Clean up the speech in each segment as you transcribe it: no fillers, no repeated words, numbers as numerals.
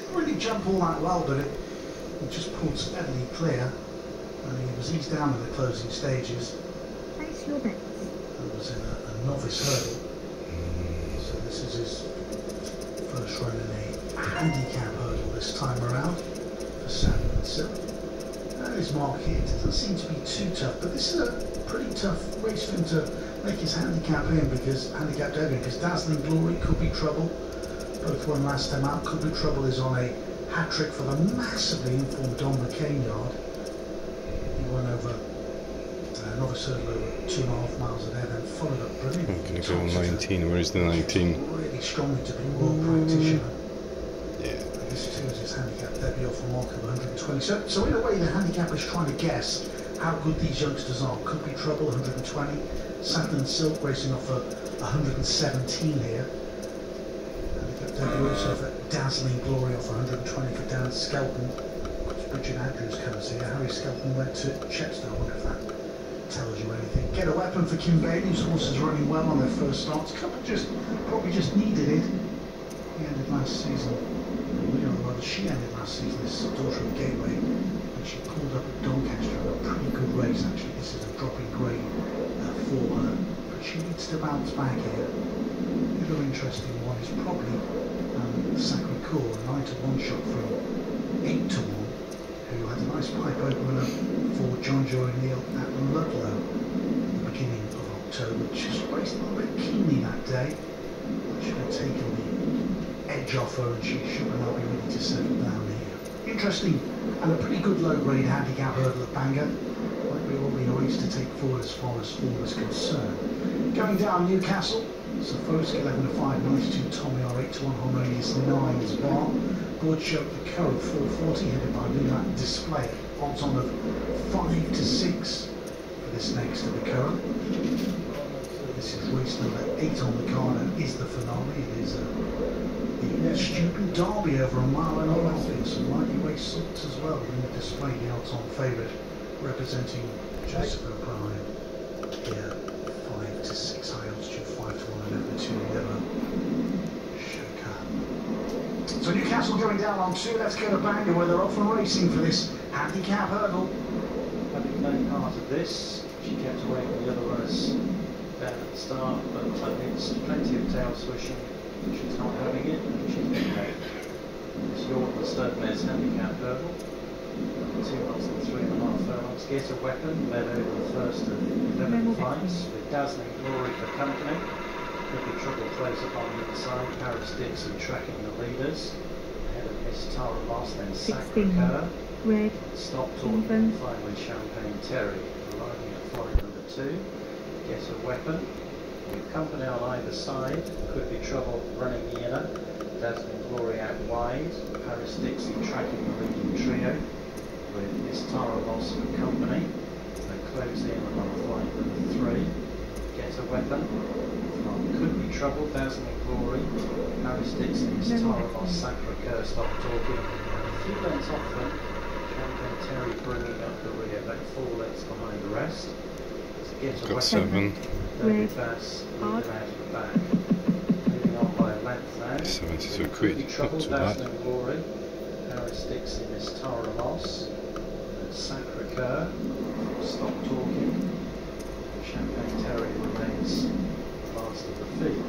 didn't really jump all that well, but it just pulled steadily clear. And he was eased down in the closing stages. Place your bets. It was in a novice hurdle. So this is his first run in a handicap hurdle this time around for Saturn and Silk. And his mark here doesn't seem to be too tough, but this is a pretty tough race for him to make his handicap in, because handicap debut, because Dazzling Glory, Could Be Trouble, both won last time out. Could Be Trouble is on a hat-trick for the massively informed Don McCain yard. He won over novice hurdle over 2.5 miles a day, then followed up brilliantly. I'm going to go 19. Where is the 19? Really strongly to be a world practitioner. Yeah. This too is his handicap debut off a mark of 120. So in a way, the handicap is trying to guess how good these youngsters are. Could Be Trouble, 120. Satin Silk racing off a 117 here. Handicap debut also for Dazzling Glory off 120 for Dan Skelton. Richard Andrews comes here. Harry Skelton went to Chepstow. I wonder if that tells you anything. Get a Weapon for Kim Bailey, whose horses running well on their first starts. Couple probably just needed it. He ended last season. She ended last season, this daughter of Gateway, and she pulled up at Doncaster in a pretty good race actually. This is a dropping grade for her, but she needs to bounce back here. The other interesting one is probably Sacre Coeur, a 9-to-1 shot from 8-to-1, who had a nice pipe opener for John Joe O'Neill at Ludlow at the beginning of October. Just raced a little bit keenly that day. Should have taken the edge off her, and she should now be ready to settle down here. Interesting, and a pretty good low-grade handicap hurdle at Bangor. Might be all the race to take forward as far as form is concerned. Going down Newcastle, Safoski 11-5, 92 Tommy R 8-1, Harmonious 9's Bar. Board show the Curragh 440, headed by Lulat Display. Odds on of 5-6 for this next to the Curragh. This is race number 8 on the card and is the finale. It is the Student Derby over a mile and a half. Some lightly raced sorts as well. In the display, the odds-on favourite representing Joseph O'Brien. Here, 5-6 high altitude, 5-1, 11-2, never Shoka. So Newcastle going down on 2. Let's go to Bangor, where they're off and racing for this handicap hurdle. Having no part of this, she kept away from the other runners down at the start, but it's plenty of tail swishing. She's not having it, and she's been out. It's York the Studmare's handicap hurdle. 2 miles and 3.5 furlongs. Get a Weapon led over the first of 11 flights with Dazzling Glory for company. Could Be Trouble close up on the inside. Paris Dixon tracking the leaders. Ahead of Miss Tara Moss, then Sacre Coeur. Red. Stop Talking. Finally Champagne Terry arriving at flight number 2. Get a Weapon with company on either side. Could Be Trouble running the inner. Dazzling Glory out wide. Paris Dixie tracking the leading trio with Miss Tara Moss for company. They close in on flight number 3. Get a Weapon from Could Be Trouble. Dazzling Glory. Paris Dixie, Miss Tara Moss, Sacre Coeur, Stop Talking. A few lengths off them. Champagne Terry bringing up the rear, about 4 lengths behind the rest. Get a Weapon. 7. David Bass leading out of the back. Moving on by a length now. 72 Could Be quid, Trouble, not too bad. Dazzling Glory. Paris Dixie, Miss Tara Moss. Sacre Coeur. Stop Talking. Champagne Terry remains the last of the field.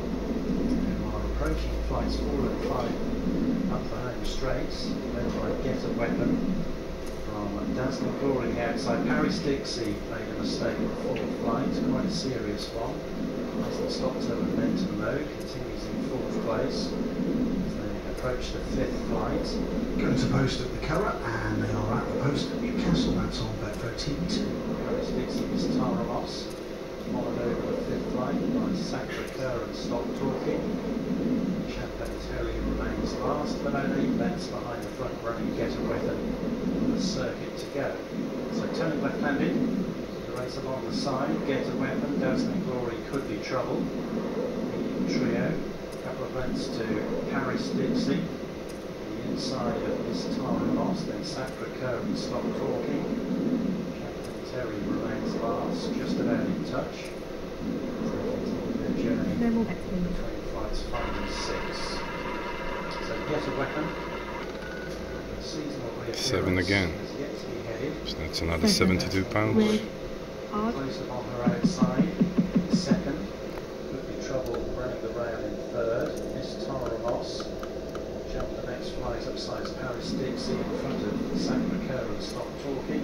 We are approaching flights 4 and 5 up the home straights. Led by Get a Weapon from Dazzling Glory on the outside. Paris Dixie made a mistake at 4th flight, quite a serious one. Hasn't stopped her momentum though, continues in 4th place. As they approach the 5th flight. Going to post at the Curragh, and they are at the post at Newcastle. That's on Betfair TV2. Paris Dixie, Miss Tara Moss, followed over the 5th flight by Sacre Coeur and Stop Talking. Champagne Terry remains last, but only 8 lengths behind the front running Get a Weapon on the circuit to go. So turning left-handed, the race along the side, Get a Weapon, Dazzling Glory, Could Be Trouble. Leading trio, a couple of lengths to Paris Dixie. The inside of Miss Tara Moss, then Sacre Coeur and Stop Talking. Champagne Terry remains last, just about in touch. Their journey between flights 5 and 6. So Get a Weapon seasonal reappearance 7 again. is yet to be headed. So that's another £72. Close up on her outside. Second. Could be trouble running the rail in third. Miss Tara Moss. Jump the next flight upsides Paris Dixie in front of Sacre Coeur and Stop Talking.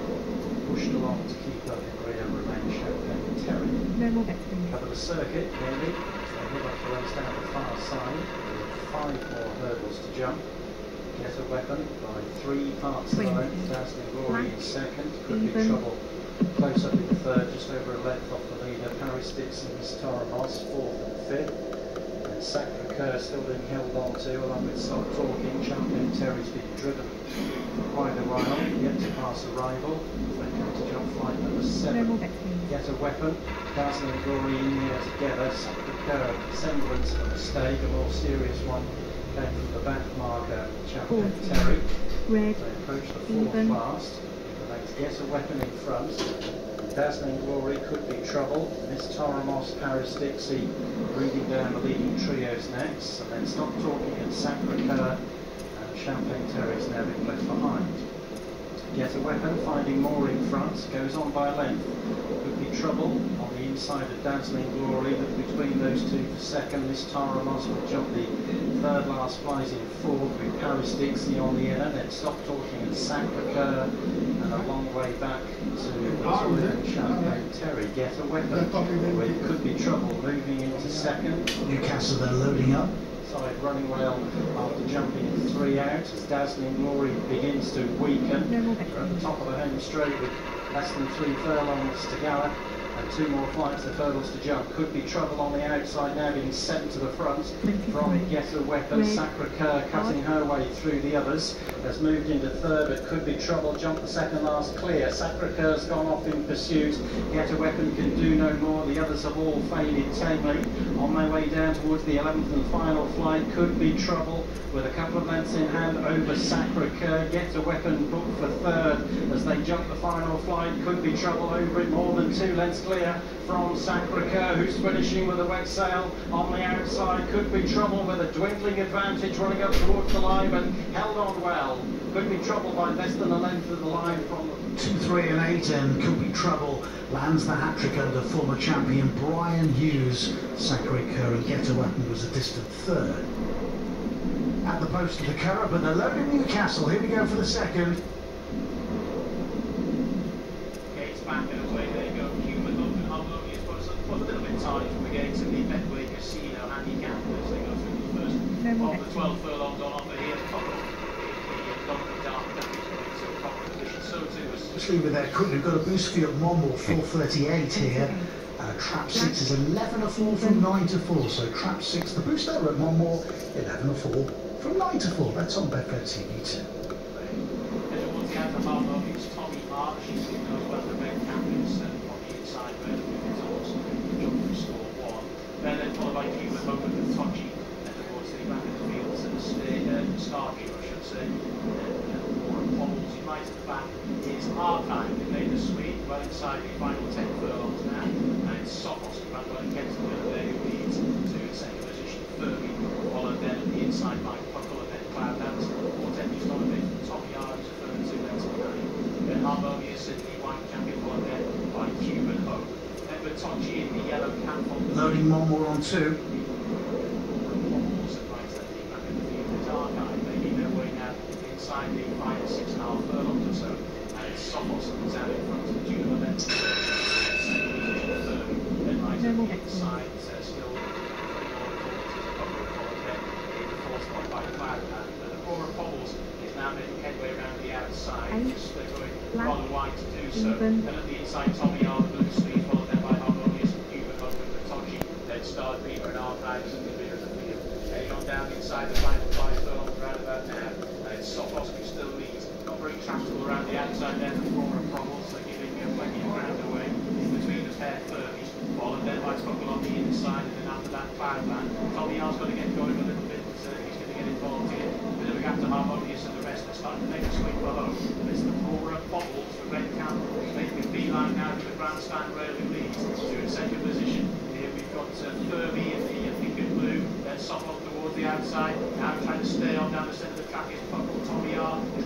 Pushed along to keep up in rear remain Champagne Terry. No more bets, please. Cover the circuit, nearly. So they move up the race down the far side. With 5 more hurdles to jump. Get a Weapon by 3 parts of the length. Dazzling Glory in second. Could be trouble. Close up in third, just over a length off the leader. Paris Dixon, Miss Tara Moss, 4th and 5th. And Sacre Coeur still being held on to, along with Stop Talking. Champagne Terry's been driven for quite a while, yet to pass a rival. They come to jump flight number 7. No more bets, please. Get a Weapon, Dazzling Glory in here together. Sacre Coeur, semblance of a mistake, a more serious one came from the back marker, Champagne Terry. Red, They approach the fourth even. last. Get a Weapon in front. Dazzling Glory could be trouble. Miss Tara Moss, Paris Dixie reading down the leading trios next. And then Stop Talking and Sacre Coeur and Champagne Terry's now been left behind. Get a Weapon finding more in front. Goes on by a length. Could be trouble on the inside of Dazzling Glory, but between those two for second. Miss Tara Moss will jump the third last flight in fourth with Paris Dixie on the inner. Then Stop Talking and Sacre Coeur. And a long way back to Victoria and Champagne Terry. Get a Weapon, with Could Be Trouble moving into second. Newcastle, they're loading up. Side running well after jumping 3 out as Dazzling Glory begins to weaken. No more We're at the top of the home straight with less than 3 furlongs to gallop and 2 more flights of hurdles to jump. Could Be Trouble on the outside now being sent to the front from Get a Weapon. Sacre Coeur cutting her way through the others. Has moved into third, but Could Be Trouble jumped the second last clear. Sacre Coeur's gone off in pursuit. Get a Weapon can do no more. The others have all faded tamely. On their way down towards the 11th and final flight, Could Be Trouble with a couple of lengths in hand over Sacre Coeur. Get a Weapon booked for third as they jump the final flight. Could Be Trouble over it, more than 2 lengths clear from Sacre Coeur, who's finishing with a wet sail on the outside. Could Be Trouble with a dwindling advantage running up towards the line, but held on well. Could Be Trouble by less than a length of the line from 2, 3 and 8, and Could Be Trouble lands the hat-trick under former champion Brian Hughes. Sacre Coeur and Get a Weapon was a distant third. At the post of the Coeur, but they're loading Newcastle. Here we go for the second. Gates back and away they go. Human Love and Harmonious put a little bit tight from the gates of the Medway Casino handicap as they go through the first of the 12 furlongs on offer here. Just leave it there quickly. We've got a boost for you at Monmouth, 4:38 here. Trap 6 is 11 to 4 from 9 to 4. So Trap 6, the boost there at Monmouth, 11 to 4 from 9 to 4. That's on Betfair TV2. And towards the outer Harmonious, Tommy March, she's in those well the red cameras on the inside where the results jump from score 1. Then followed by Human Hope and Tochi, and towards the back of the field to the start I should say. Right at the back is Archive, they made the sweep, well inside the final 10 furlongs now, and it's Sophos, who ran well against the winner there, who leads to second position, Furby, followed then at the inside by Puckle and then Cloudlands, Quartet just on a bit, Tommy R is a further 2 lengths behind, then Harmonious in the white champion, followed then by Human Hope, then Bertocci in the yellow cap on the Loading Monmouth on 2. Inside the final 6.5 furlongs or so, and it's Sophos who's out in front of the June event. Second position, third, then right at the inside, still a couple of followed then in the fourth spot by Cloudland. But Aurora Pobbles is now making headway around the outside, just going rather wide to do so. And at the inside, Tommy R, the blue sleeve, followed then by Harmonious and Human Hope and Bertocci, then Star Dreamer and Archives in the rear of the field. Heading on down inside the final 5 furlongs round about now. Sophos who still leads, not very tractable around the outside there for Aurora Problems, so giving plenty of ground away in between the pair Furby, followed then by Puckle on the inside, and then after that Cloudland. Tommy R's got to get going a little bit, he's going to get involved here. Bit of a gap to Harmonious and the rest, they're starting to make a swing for home. It's the Aurora Problems, the red cap, making a beeline now to the grandstand rail who leads to in second position. Here we've got Furby in the pink and blue, then Sophos towards the outside, now trying to stay on down the centre of the track is Puckle. Tommy R is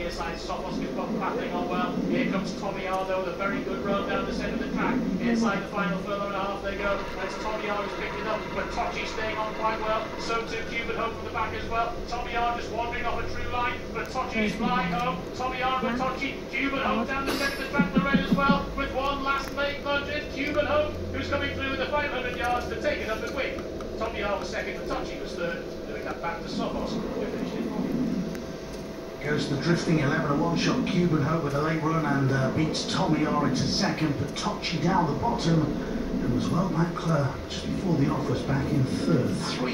near side. Sophos gets battling on well. Here comes Tommy R, though, with a very good run down the centre of the track. Inside the final furlong and a half they go. It's Tommy R who's picked it up, but Tochi staying on quite well. So too Cuban Hope from the back as well. Tommy R just wandering off a true line, but Tochi is flying home. Tommy R with Tochi. Cuban Hope down the centre of the track, the red as well, with one last late lunge. It's Cuban Hope who's coming through with the 500 yards to take it up and win. Tommy R was second, but Tochi was third. Doing that back to Sophos, who finished in fourth. Goes the drifting 11 one-shot Cuban Hope with a late run and beats Tommy R into second, but Tochi down the bottom and was well back just before the off was back in third. 3,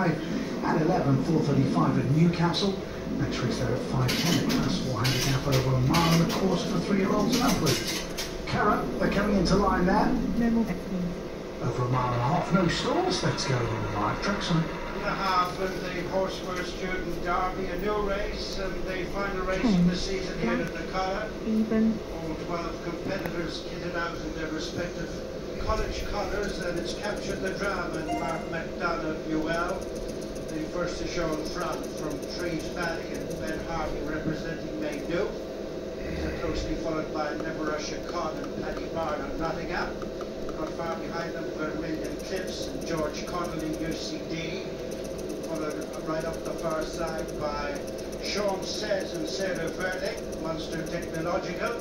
5 and 11, 4:35 at Newcastle. Next race there at 5:10 at Class 4 handicap over a mile and a quarter for 3-year-olds and upwards. Cara, they're coming into line there. No more bets, please. Over a mile and a half, no stalls. Let's go on the live track side. The half and the Horseware Student Derby, a new race and the final race of the season here at the Cara. Even. All 12 competitors kitted out in their respective college colours, and it's captured the drama in Mark McDonough Buell. The first to show in front from Trees Valley and Ben Harvey representing Maydew. These are closely followed by Neverusha Con and Paddy Barn of Nottingham. Not far behind them, Vermilion Cliffs and George Connolly UCD. Followed right up the far side by Sean Says and Sarah Verdick, Munster Technological.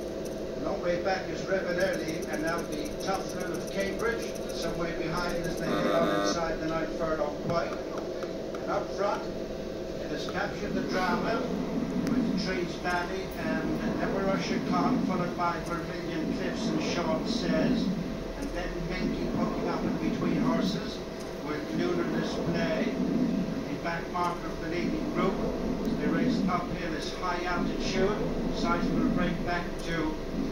Long way back is Revan Early and now the Tough Thrill of Cambridge. Some way behind as they head on inside the 9 furlong point. And up front, it has captured the drama with Trees Valley and Neverusha Con, followed by Vermilion Cliffs and Sean Says. And then Menke poking up in between horses with Lunar Display. The back marker of the leading group as they race uphill is High Altitude. Sizable break back to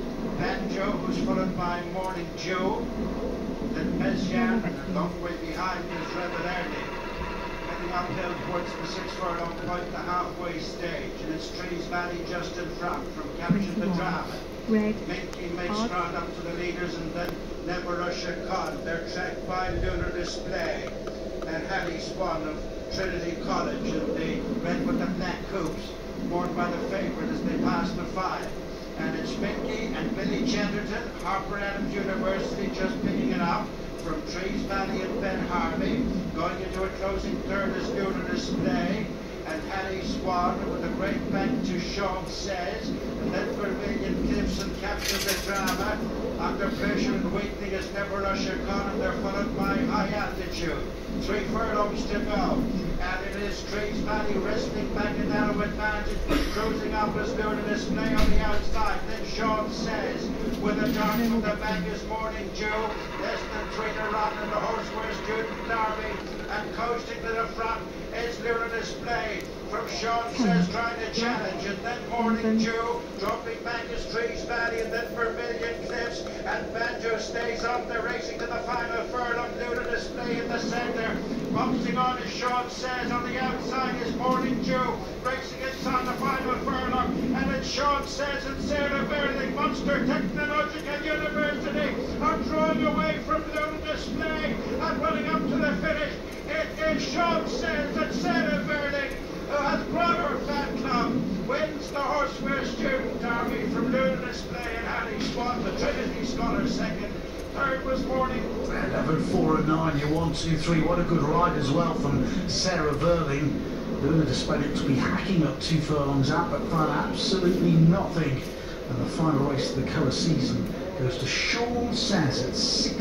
Banjo, who's followed by Morning Joe. Then Mezyan, and a long way behind is Rebel Early. Heading uphill towards the 6 furlong point, the halfway stage. And it's Trees Valley just in front from Capture the Drama. Red. Minky makes round up to the leaders and then Neverusha Con. They're tracked by Lunar Display and Harry Swan of Trinity College and the red with the black hoops, worn by the favourite as they pass the 5. And it's Minky and Billy Chenderton, Harper Adams University just picking it up from Trees Valley and Ben Harvey. Going into a closing third is Lunar Display. And Harry Swan with a break back to Sean Says, and then Vermilion Cliffs and Capture the Drama. Under pressure and weakening is Neverusha Con, and they're followed by High Altitude. 3 furlongs to go, and it is Trees Valley wrestling back a narrow advantage, cruising up as Lunar Display on the outside. Then Sean Says, with a dart from the back is Morning Joe, less than 3 to run in the Horseware Student Derby, and coasting to the front is Lunar Display from Sean Says trying to challenge, and then Morning Joe dropping back is Trees Valley, and then Vermilion Cliffs, and Banjo stays on. They're racing to the final furlong. Lunar Display in the centre, boxing on is Sean Says. On the outside is Morning Joe racing inside the final furlong, and it's Sean Says and Sarah Verling. Munster Technological University are drawing away from Lunar Display and running up to the finish. It is Sean Says and Sarah Verling, who has brought her fan club, wins the Horseware Student Derby from Lunar Display and Harry Swan, the Trinity Scholar second. Third was Morning. 11, 4 and 9, you 1, 2, 3. What a good ride as well from Sarah Verling. Lunar Display to be hacking up 2 furlongs out, but found absolutely nothing. And the final race of the colour season goes to Sean Says at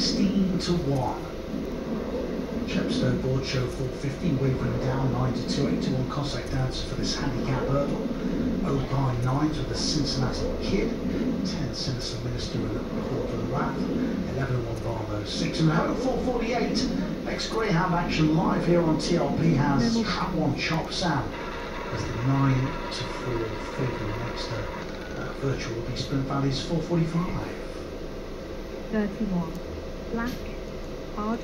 16 to 1. Chepstow board show 450, wavering down 9 to 2, 8 to 1 Cossack Dancer for this handicap hurdle. Opine 9s with the Cincinnati Kid, 10 Sinister Minister and Port of the Wrath, 11 1 Bravo 6 and home 448. Next Greyhound action live here on TLP has Trap 1 Chop Sound as the 9 to 4 figure. Next virtual will be Sprint Valley's 445. 31. Black. Hard.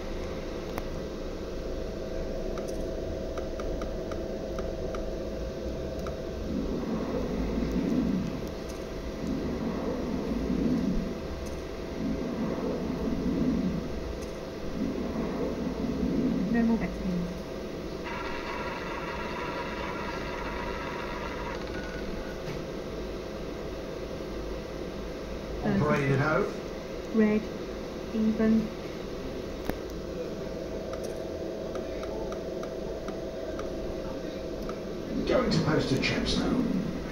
No more bets, please. weighted Hove. red, even, Going to post at Chepstow.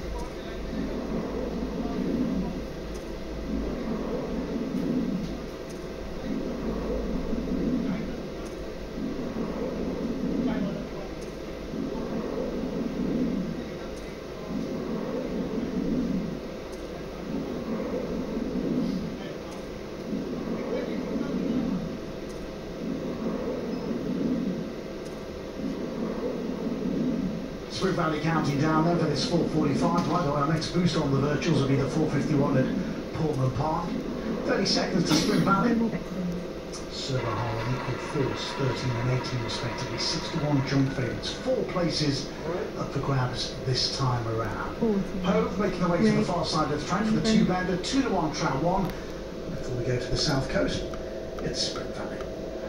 Spring Valley counting down there for this 4:45. Right away, our next boost on the virtuals will be the 4:51 at Portman Park. 30 seconds to Spring Valley. no more betting. Silver Hall and Equal Force, 13 and 18 respectively. 6-1 joint favourites. 4 places up for grabs this time around. 40. Hove making their way to the far side of the track for the 2-bender. 2-1 Trout 1. Before we go to the south coast, it's Spring Valley.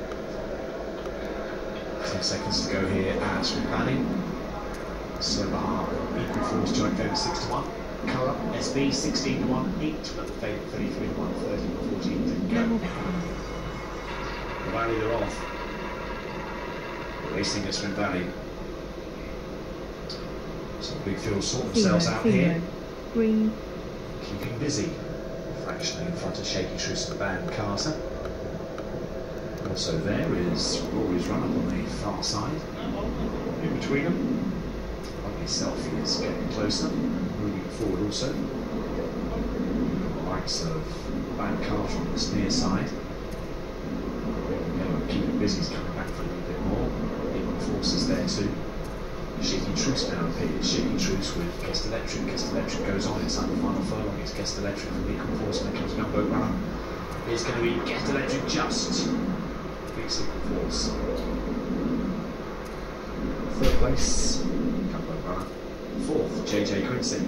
10 seconds to go here at Spring Valley. Silver Heart, Equal Force joint favourite 6-1. Colour SB 16-1, 8, but the favourite 33-1, 13-14 to No go. more betting. The Valley they're off. Racing at Spring Valley. So Big Field sort themselves out here. green, Keeping busy. Fractionally in front of Shaky Truce and the band Carter. Also there is Rory's run up on the far side. In between them. Lovely selfie is getting closer. Moving forward also. The likes of band Carter on this near side. Keeping busy is coming back for a little bit more. Equal Forces there too. Shaky Truce now appears. Shaky Truce with Guest Electric. Guest Electric goes on inside the final furlong. It's Guest Electric from Equal Force and then comes Gunboat Runner. It's going to be Guest Electric just. Beats Equal Force. Third place, Gunboat Runner. Fourth, JJ Quincy.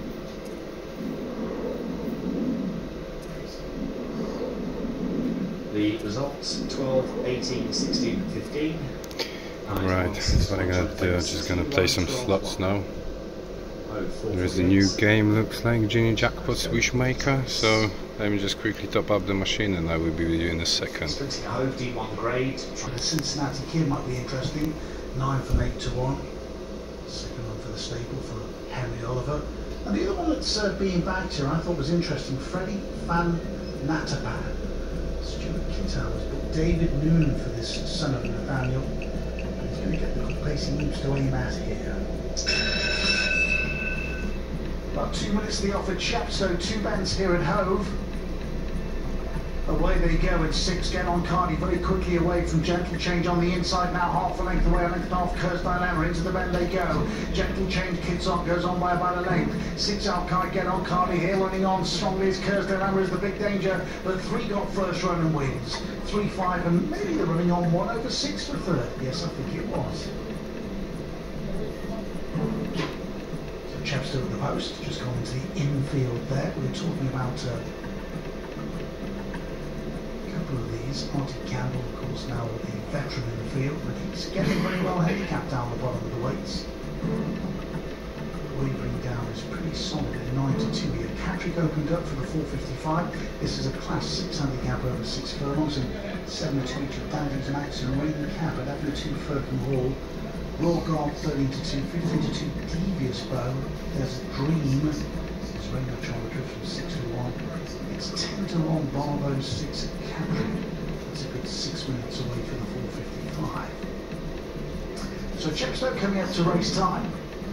The results 12, 18, 16, and 15. Right, so what I'm gonna do, I'm just gonna play some slots now. There is a new game, looks like, Genie Jackpot's Wishmaker, so let me just quickly top up the machine and I will be with you in a second. Sprinting at Hove, D1 grade. The Cincinnati Kid might be interesting. 9 from 8-1. Second one for the staple for Henry Oliver. And the other one that's being backed here I thought was interesting, Freddie Van Natapan. Stuart Kittel has booked David Noonan for this son of Nathaniel. He's going to get the good place he needs to aim at here. About 2 minutes to the off at Chepstow, 2 bends here at Hove. Away they go in 6, get on Cardi very quickly away from Gentle Change on the inside now, half a length away, a length off Kirstyle Emma, into the bend they go. Gentle Change kicks on, goes on by about a length. 6 out Cardi, get on Cardi here, running on strongly as Kirstyle Emma is the big danger, but 3 got first run and wins. 3, 5 and maybe they're running on 1 over 6 for third. Yes, I think it was. So Chepstow at the post, just going into the infield there. We were talking about of these. Monty Campbell, of course, now with the veteran in the field, but he's getting very well handicapped down the bottom of the weights. Wavering down is pretty solid at 9-2 here. Patrick opened up for the 4:55. This is a class 6 handicap over 6 furlongs, and 7-2 each of Dandies and Axe and Raven Cap at F2 Firkin Hall. Raw Guard 13-2, 15-2 Devious Bow. There's a Dream. There's Rainbow Charlie Drift from 6-1. It's 10-1 Barlow 6 at Capri. That's a good 6 minutes away from the 4:55. So Chepstow coming up to race time.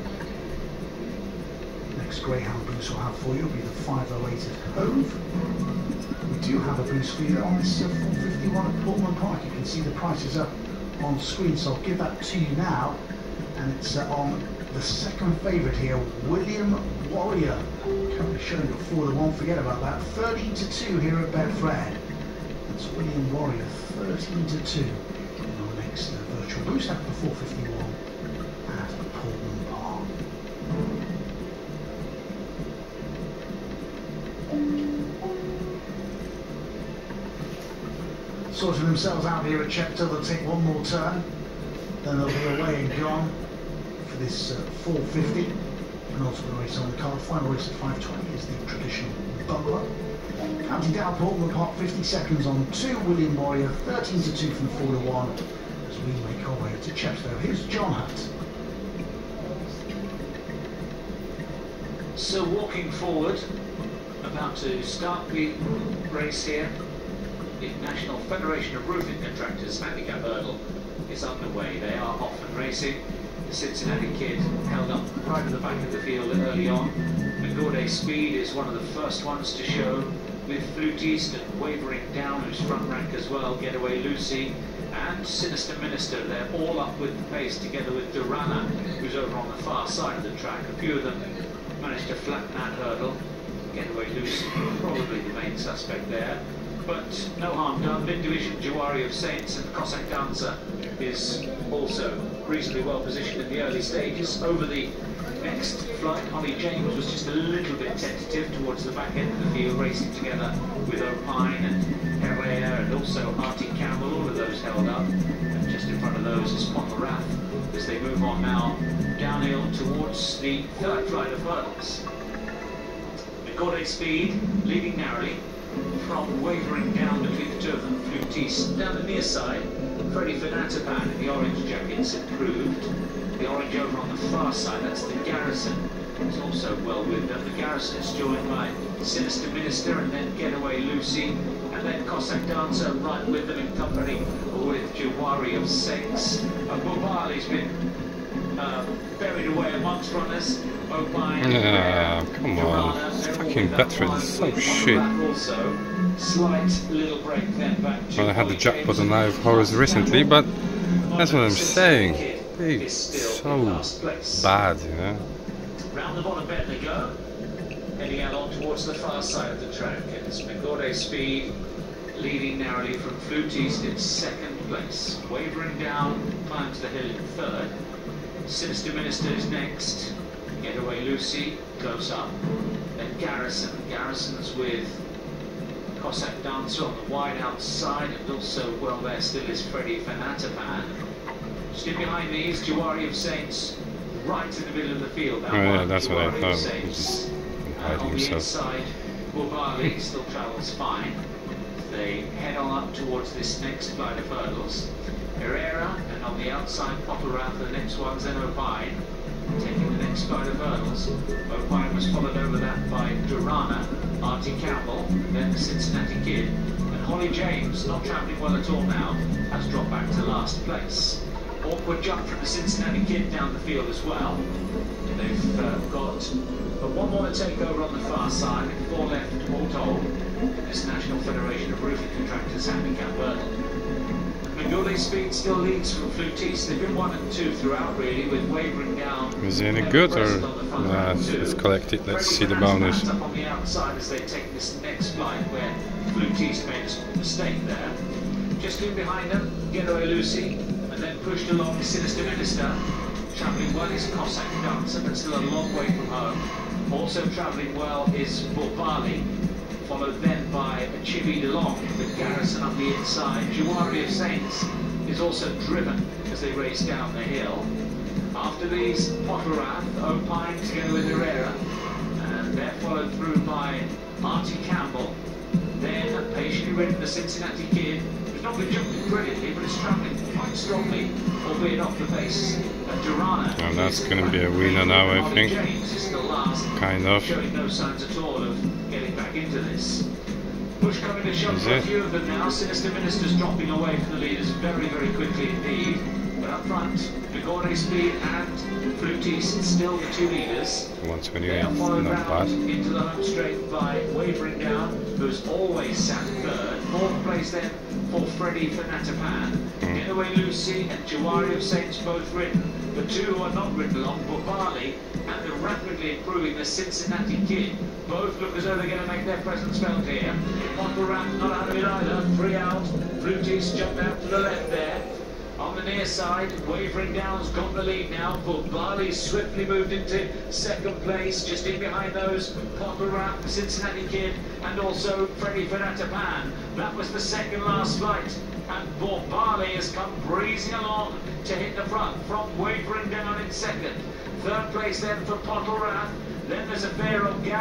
Next Greyhound boost we'll have for you will be the 508 at Hove. We do have a boost for you on this 4:51 at Portman Park. You can see the prices up on screen, so I'll give that to you now. And it's on the second favourite here, William Warrior. Currently showing at 4-1, forget about that. 13-2 here at Betfred. That's William Warrior, 13-2 in our next virtual boost after 4:51 at Portman Park. Sorting themselves out here at Chepstow, they'll take one more turn, then they'll be away and gone for this 4:50. And also the race on the card. Final race at 5:20 is the traditional bumper. Counting down Portman Park, 50 seconds on 2, William Warrior, 13 to 2 from 4 to 1, as we make our way to Chepstow. Here's John Hutt. So walking forward, about to start the race here, the National Federation of Roofing Contractors handicap hurdle is underway. They are off and racing. The Cincinnati Kid held up right at the back of the field early on. McGorday Speed is one of the first ones to show, with Flute East and Wavering Down, who's front rank as well, Getaway Lucy and Sinister Minister. They're all up with the pace, together with Durana, who's over on the far side of the track. A few of them managed to flatten that hurdle. Getaway Lucy, probably the main suspect there. But no harm done. Mid-division, Jawari of Saints and Cossack Dancer is also reasonably well positioned in the early stages. Over the next flight, Holly James was just a little bit tentative towards the back end of the field, racing together with O'Pine and Herrera and also Artie Campbell. All of those held up. And just in front of those is Ponterath as they move on now downhill towards the third flight of hurdles. McGorday Speed leading narrowly from Wavering Down between the two of them. Flute East down the near side. Freddie Fanatapan in the orange jackets improved. The orange over on the far side, that's the Garrison. It's also well with them. The Garrison is joined by Sinister Minister and then Getaway Lucy, and then Cossack Dancer right with them in company with Jawari of Saints. Bobali's been buried away amongst runners. O'Pine, come on. Fucking Bedford is so shit. Also, slight little break then back to Well, I had the jackpot on Live Horrors recently, but that's what I'm saying. It's so bad, you know. Round the bottom bend they go, heading out on towards the far side of the track. And it's McGorday Speed leading narrowly from Flute East in second place. Wavering Down climbs the hill in third. Sinister Minister is next. Getaway Lucy close up. Then Garrison. Garrison's with Cossack Dancer on the wide outside, and also well there still is Freddie Fanatapan. Just in behind these, Jawari of Saints right in the middle of the field. Oh yeah, that's what I Jawari thought. of Saints. Hiding On the himself. inside, Bobali still travels fine. They head on up towards this next flight of hurdles. Herrera, and on the outside, Potterath, the next one's then O'Pine, taking the next flight of hurdles. O'Pine was followed over that by Durana, Artie Campbell, then the Cincinnati Kid, and Holly James, not travelling well at all now, has dropped back to last place. Awkward jump from the Cincinnati Kid down the field as well. They've got one more to take over on the far side, and 4 left all told in this National Federation of Roofing Contractors handicap hurdle. McGorday Speed still leads from Flute East. They've been 1 and 2 throughout, really, with Wavering Down. Is it any good or let's collect it, let's see the bonus. Up on the outside as they take this next flight where Flute East made a mistake there. Just in behind them, Getaway Lucy, and then pushed along Sinister Minister. Travelling well is Cossack Dancer, but still a long way from home. Also travelling well is Bobali, followed then by Chibi DeLong with Garrison up the inside. Jawari of Saints is also driven as they race down the hill. After these, Potterath, O'Pine together with Herrera, and they're followed through by Artie Campbell. Then patiently ridden the Cincinnati Kid, who's not been jumping brilliantly, but is travelling quite strongly, albeit off the pace. And Durana. And that's going to be a winner now, I think. James is still last, Kind of. showing no signs at all of getting back into this. Push coming to shove for a few of them now. Sinister Minister's dropping away from the leaders very, very quickly indeed. But up front, McGorday Speed and Flute East still the 2 leaders. 128, Followed not round bad. into the home straight by Wavering Down, who's always sat third. 4th place then for Freddie Fanatapan. Getaway Lucy and Jawari of Saints both ridden. The 2 who are not ridden along, Bobali and the rapidly improving the Cincinnati Kid. Both look as though they're going to make their presence felt here. Potterath not out of it either. 3 out. Flute East jumped out to the left there. On the near side, Wavering Down's got the lead now. Bobali swiftly moved into 2nd place. Just in behind those, Potterath, the Cincinnati Kid, and also Freddie Fanatapan. That was the 2nd last flight. And Bobali has come breezing along to hit the front from Wavering Down in 2nd. 3rd place then for Potterath. Then there's a fair old gap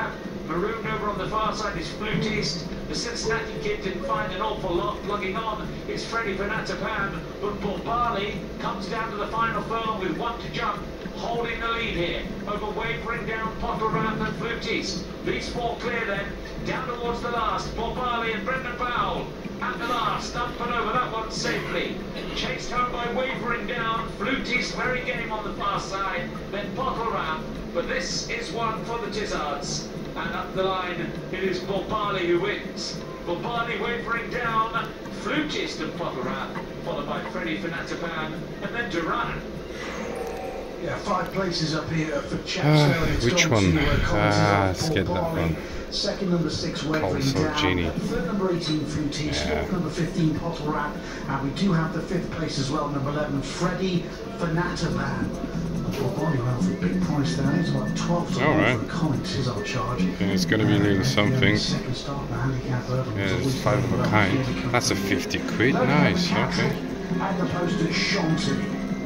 Marooned over on the far side is Flutist. The Cincinnati kid didn't find an awful lot. Plugging on is Freddie Vanatapan, but Borbali comes down to the final furlong with 1 to jump, holding the lead here over Wavering Down, Pottleramp and Flutist. These 4 clear then, down towards the last, Borbali and Brendan Powell. At the last, up and over that one safely. Chased home by Wavering Down, Flutist very game on the far side, then Pottleramp. But this is one for the Tizzards. And up the line, it is Borbali who wins. Borbali Wavering Down, Flutist and Pottleramp, followed by Freddie Vanatapan, and then Duran. Yeah, 5 places up here for chaps. Which one? Let's get that one. Second, number 6, Wavering Down. Genie. Third, number 18, Flutist. Fourth, number 15, Pottleramp. And we do have the 5th place as well, number 11, Freddie Vanatapan. Borbali went for a big price there. It's about 12 to 1 for the Comet is our charge. Yeah, it's going to be nearly something. Second start, the handicap hurdle. Yeah, it's 5 of a kind. That's a 50 quid. Nice, okay. At the post at Shanty.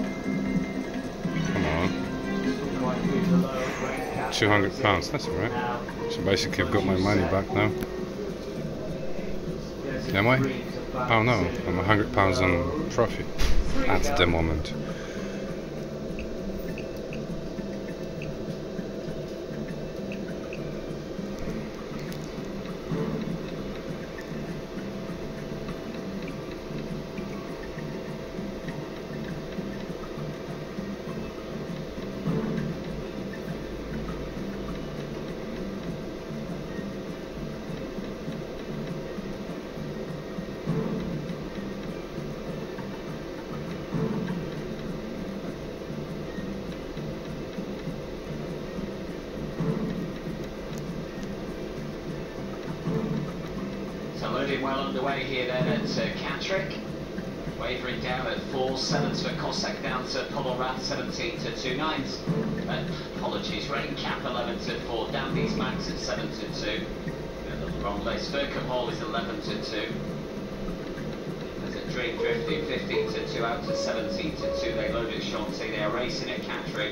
Come on. £200, that's alright. So basically I've got my money back now. Am I? Oh no, I'm £100 on profit at the moment. Well underway here then at Cantrick. Wavering Down at 4, 7s for Cossack down to Pottleramp, 17 to 2 9s. Apologies, Rain Cap 11 to 4, Dandy's Max at 7 to 2. A little wrong place. Firkham Hall is 11 to 2. There's a Dream Drifting 15 to 2 out to 17 to 2. They load at Shanty. They are racing at Cantrick.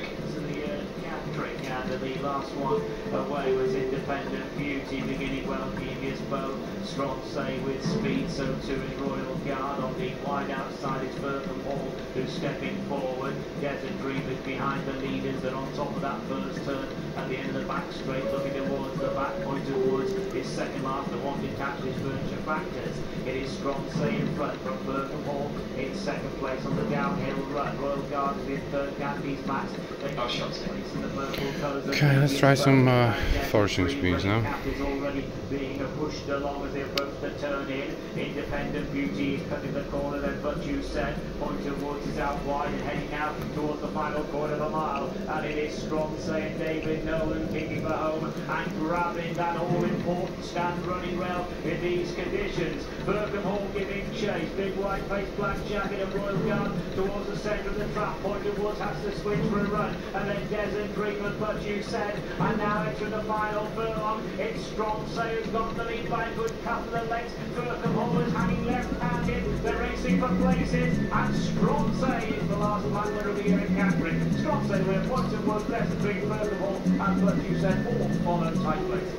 And the last one away was Independent Beauty, beginning well, Devious Bow, Strong Say with speed, so too is Royal Guard. On the wide outside is Firkham Hall, who's stepping forward. Desert Dream is behind the leaders, and on top of that first turn, at the end of the back straight, looking towards the back, point towards his second last, the one detached is Furniture Factors. It is Strong Say in front from Firkham Hall, in second place on the downhill run. Royal Guard is in third, Dandy's Max. Oh, shots in the okay, let's try some foraging speeds now. Is already being pushed along as they approach the turn in. Independent Beauty is cutting the corner, then but you said point towards is out wide and heading out towards the final quarter of a mile. And it is Strong saying David Nolan kicking for home and grabbing that all-important stand running well in these conditions. Firkham Hall giving chase. Big white face, black jacket and Royal Guard towards the centre of the trap. Point towards has to switch for a run. And then Desert Dream and but you said, and now entering the final furlong, it's Strong Say who's got the lead by a good couple of legs. Firkham Hall is hanging left-handed, they're racing for places, and Strong Say is the last black winner of the year in Cantrick. Strong Say with points of work, Desert Dream, Firkham Hall, and but you said all follow tight place.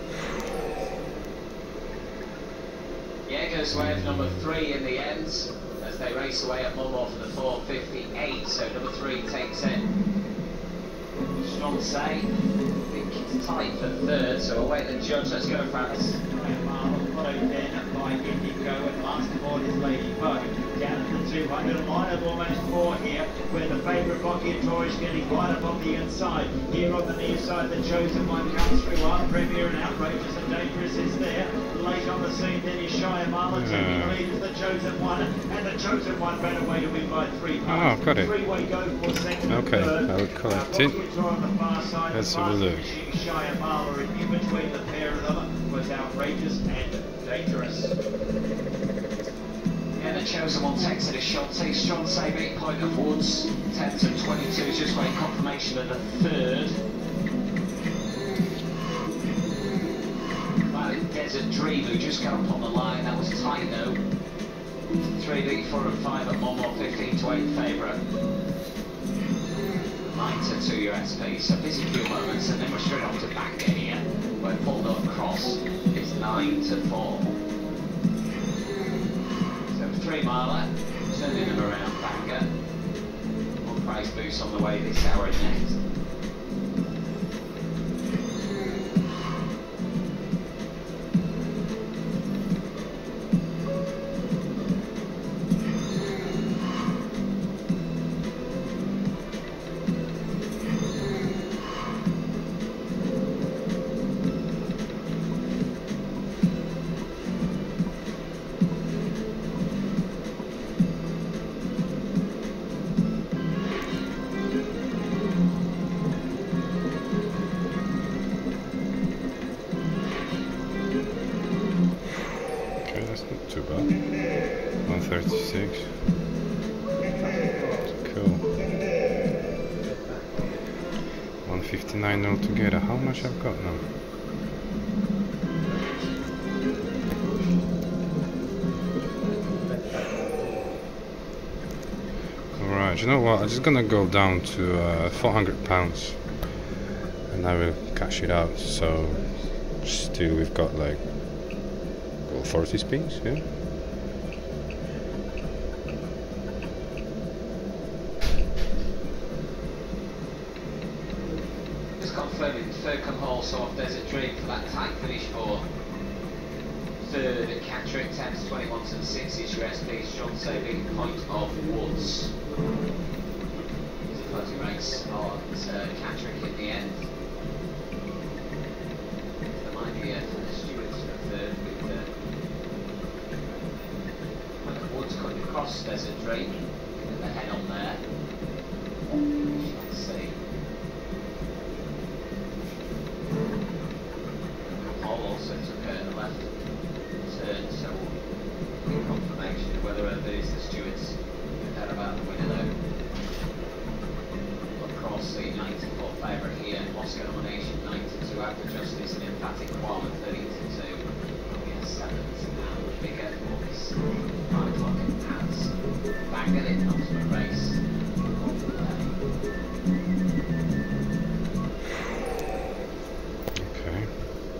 Yeah, goes away at number 3 in the end, as they race away at Mulmore for the 4:58, so number 3 takes it. Strong Say, I think it's tight for third, so we'll wait the judge. Let's go, Francis. Followed then by Indigo and last of all is Ladybug. Down to the 200 line of almost 4 here, where the favourite Rocky and Tor is getting right up on the inside. Here on the near side, the Chosen One comes through. Our Premier and Outrageous and Dangerous is there. Late on the scene then is Shire Marla taking the lead as the Chosen One, and the Chosen One ran away to win by 3 points. Oh, got it. Three-way go for second and Okay, third. I will collect it. Let's have a look. Shire Marla, and in between the pair of them was Outrageous and Dangerous. Yeah, the Chosen One takes it as Shanty. Strong Say, big point of Woods. 10 to 22 is just waiting confirmation of the third. Desert Dream, who just got up on the line, that was tight though. 3 beat 4 and 5 at 1 more 15 to 8 favourite. lighter to your SP, so busy few moments, and then we're straight off to Bangor here, where pulled up cross is 9 to 4. So 3 miler, turning them around Bangor. One price boost on the way this hour next. Too bad. 136. Cool. 159 altogether. How much I've got now? Alright, you know what? I'm just gonna go down to £400 and I will cash it out. So still we've got like 40 speeds, yeah. Just confirming third come hole, so off Desert Dream for that tight finish for third at Catterick. 10s, 21s and 6s your SPs. John Saving, Point of Woods. It's a closing race on Catterick in the end. Remind me for the stewards for third with Woods cutting across Desert Dream, with the head on there. Let's see. Hall also took a left turn, so we'll get confirmation of whether it is the stewards that about the winner though. Across the 94 favourite here, Oscar nomination 92, After Justice and Emphatic Qualm 32. Yes, 7th and bigger voice. 5 o'clock in pads. Bangor in ultimate race. Okay.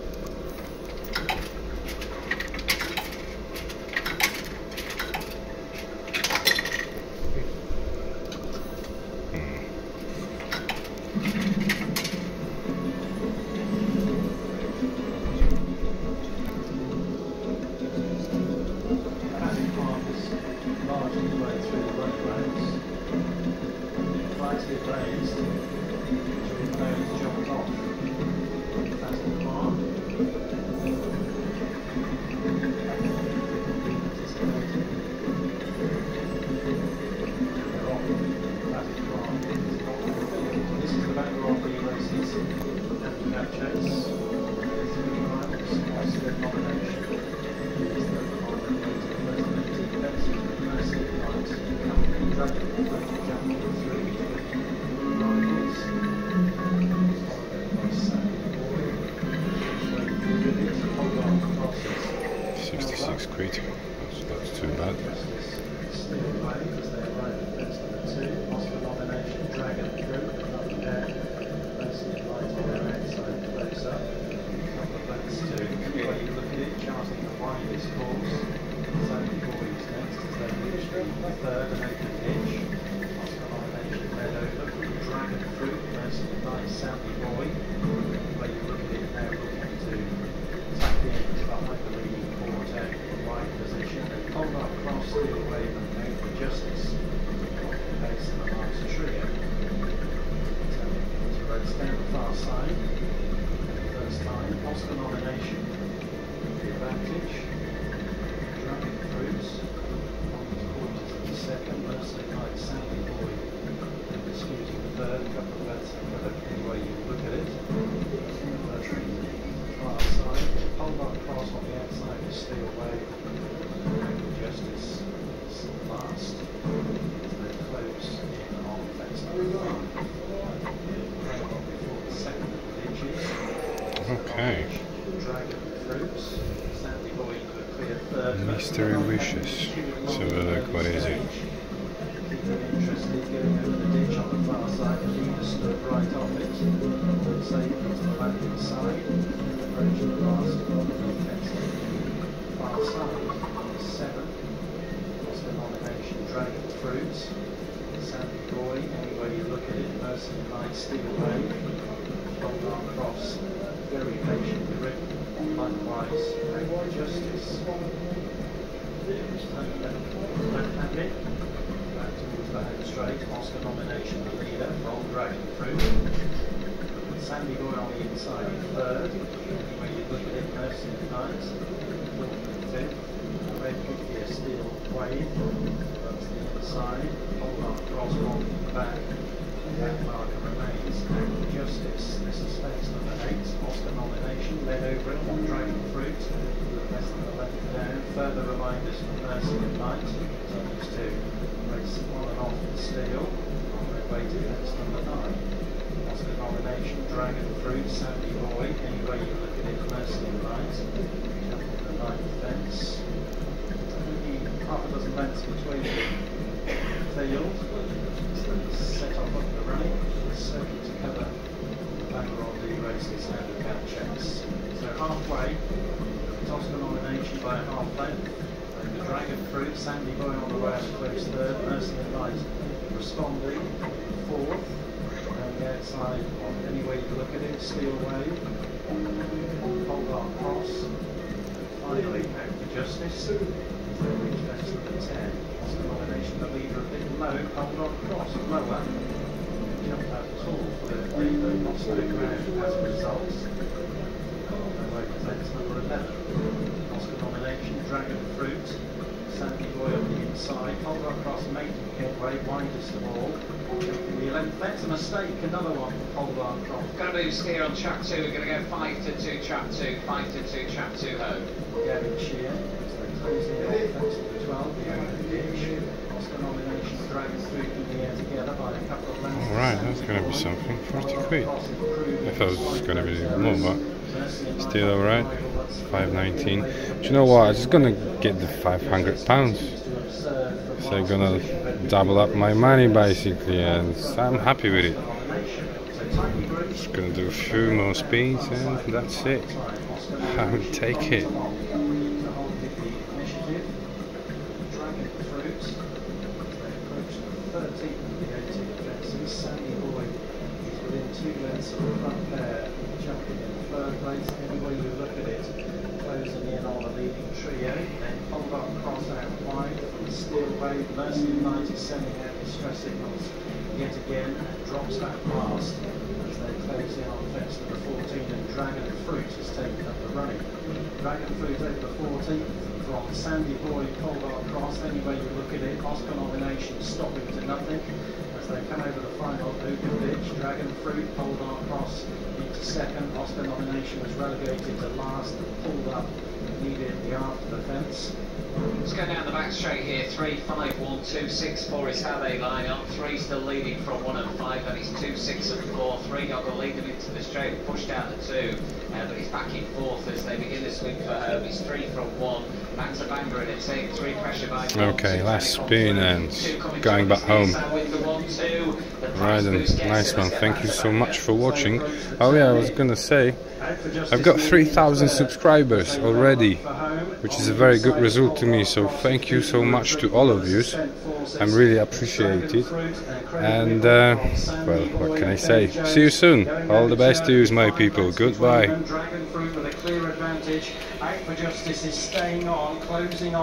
That's too bad. Okay. Mystery Wishes. Let's have a look, what is it? right off it. Also, to the landing side, approach the last one, far side. 7, Oscar nomination, Dragon Fruit. Sandy Boy, any way you look at it, Mercy and Light, Steel Wave, Goldar Cross, very patiently written, likewise, Great Justice, left-handed, back towards the home straight, Oscar nomination, the leader from Dragon Fruit, Sandy Boy on the inside in 3rd, any way you look at it, Mercy and Light, 4th and 5th, Red Goodyear, Steel Wave, that's the inside, Goldar Cross on the back, back marker remains, and Justice, this is space number 8, Oscar nomination, led over it on Dragon Fruit, less than the left down, further reminders from Mercy and Light, continues to race on and off the steel, on their way to fence number 9, Oscar nomination, Dragon Fruit, Sandy Boy, any way you look at it, Mercy and Light, jumping the 9th fence, half a dozen lengths between the field, set off up the running, circuit to cover the back of the races handicap checks. So halfway, Oscar nomination by a half length, the Dragon Fruit, Sandy Boy on the way out close 3rd, Mercy and Light responding 4th, and the outside, any way you look at it, Steel Wave, Goldar Cross, finally out for Justice. Reach fence number 10. Oscar nomination, the leader a bit low, Goldar Cross lower. Jumped out tall for the leader, lost no ground as a result. On their way to fence number 11. Oscar nomination, Dragon Fruit, Sandy Boy on the inside, Goldar Cross making headway, widest of all. Jumping the 11th fence, a mistake, another one, Goldar Cross. Going to move steer on track 2, we're going to go 5 to 2, track 2, 5 to 2, track 2 home. Gavin Shear. Closing off fence number 12, the open ditch. Oscar nomination, Dragon Fruit in the air together by a couple of lengths. Alright, that's going to be something. 40 quid. I thought it was going to be more, but still alright. 5.19. Do you know what? I'm just going to get the £500. So I'm going to double up my money basically, and I'm happy with it. Just going to do a few more speeds and that's it. I would take it. Sandy Boy is within 2 lengths of the front pair, jumping in 3rd place, any way you look at it, closing in on the leading trio, then Goldar Cross out wide from the Steel Wave, Mercy and Light is sending out distress signals yet again, and drops that last as they close in on fence number 14, and Dragon Fruit has taken up the running. Dragon Fruit over the 14th, from Sandy Boy, Goldar Cross, any way you look at it, Oscar nomination stopping to nothing. They come over the final open ditch, Dragon Fruit, Goldar Cross into 2nd, Oscar nomination was relegated to last and pulled up immediately after the fence. Let's go down the back straight here, 3, 5, 1, 2, 6, 4 is how they line up, 3 still leading from 1 and 5, then it's 2, 6 and 4, 3 got to lead them into the straight, pushed out the 2, but he's back in 4th as they begin the swing for home, it's 3 from 1, Max a banger in it, taking 3 pressure by 1, okay, last spin and going back home. Right then, nice one, thank you so much for watching. Oh yeah, I was gonna say, I've got 3,000 subscribers already, which is a very good result to me, so thank you so much to all of you. I'm really appreciated. And well, what can I say? See you soon. All the best to you, my people. Goodbye. Dragon Fruit with a clear advantage. Out for Justice is staying on, closing on.